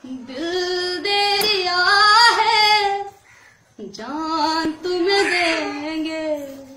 दिल दे दिया है, जान तुम्हें देंगे।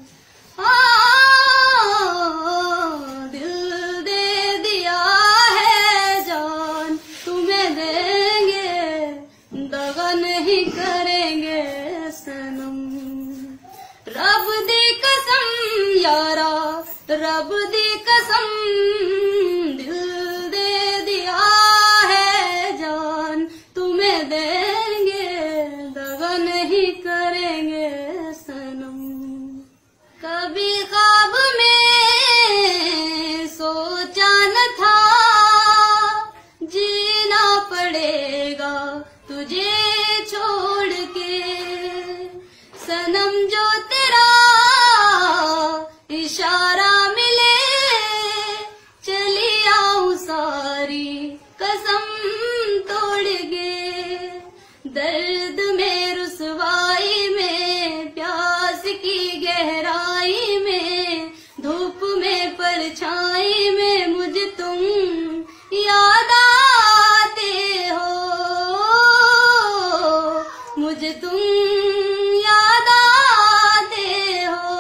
दिल दे दिया है, जान तुम्हें देंगे। दगा नहीं करेंगे सनम, रब दी कसम यारा, रब दी कसम। दिल दे दिया है, जान तुम्हें देंगे। दगा नहीं करेंगे सनम। कभी ख्वाब में सोचा न था, जीना पड़ेगा तुझे छोड़ के। सनम जो तेरा इशारा मिले, चली आऊं सारी कसम तोड़ के। दर्द में रुसवाई में, प्यास की गहराई में, धूप में परछाई में मुझे तुम याद आते हो। मुझे तुम याद आते हो,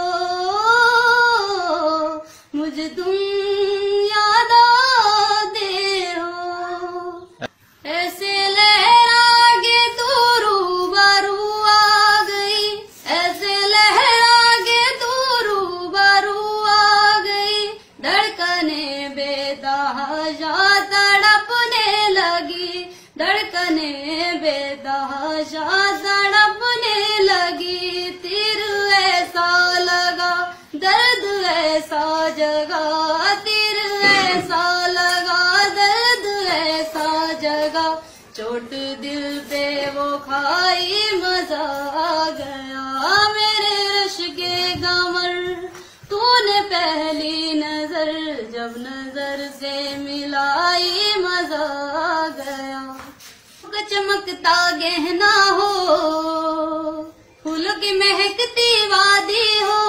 मुझे तुम याद आते हो। ऐसे लहरा के तू रूबरू आ गई, ऐसे लहरा के तू रूबरू आ गई। धड़कने बेतहाशा तड़पने लगी, धड़कने बेतहाशा तड़पने लगी। तीर ऐसा लगा, दर्द ऐसा जगा, तीर ऐसा लगा, दर्द ऐसा जगा। चोट दिल पे वो खाई, मजा आ गया मेरे रश के गमर। तूने पहली नजर जब नजर से मिलाई, मजा आ गया। चमकता गहना हो, फूलों की महकती वादी हो,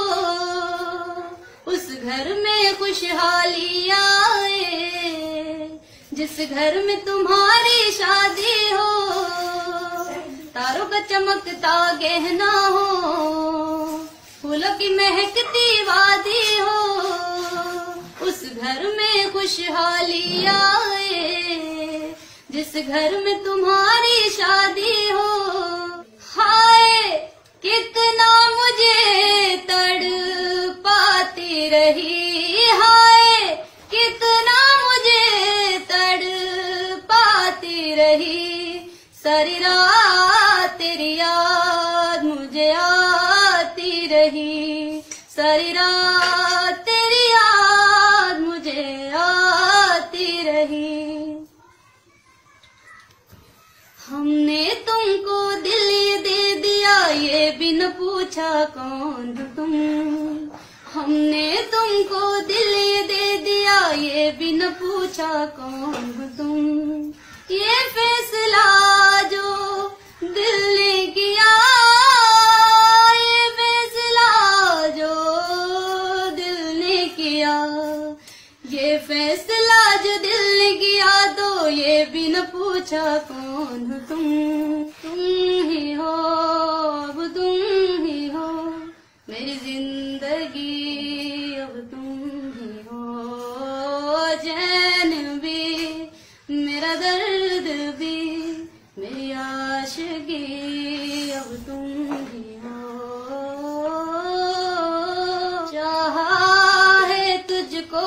उस घर में खुशहाली आए जिस घर में तुम्हारी शादी हो। तारों का चमकता गहना हो, फूलों की महकती वादी हो, उस घर में खुशहाली आए जिस घर में तुम्हारी शादी हो। हाय कितना मुझे तड़पाती रही, हाय कितना मुझे तड़पाती रही। सारी रात तेरी याद मुझे आती रही, सारी रात तेरी याद मुझे आती रही। हमने तुमको दिल दे दिया, ये बिन पूछा कौन हो तुम। हमने तुमको दिल दे दिया, ये बिन पूछा कौन हो तुम। ये फैसला जो दिल ने किया, ये फैसला जो दिल ने किया, ये फैसला जो दिल ने किया, तो ये बिन पूछा कौन हो तुम। तुम ही हो, अब तुम ही हो मेरी जिंदगी, अब तुम ही हो। चैन भी मेरा दर्द भी मेरी आशिकी, अब तुम ही हो। चाहा है तुझको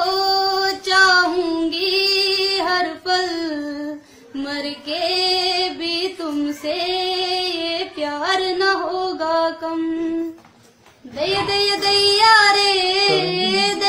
चाहूंगी हर पल, मर के भी तुमसे ये प्यार न होगा कम। दैया दैया दैया रे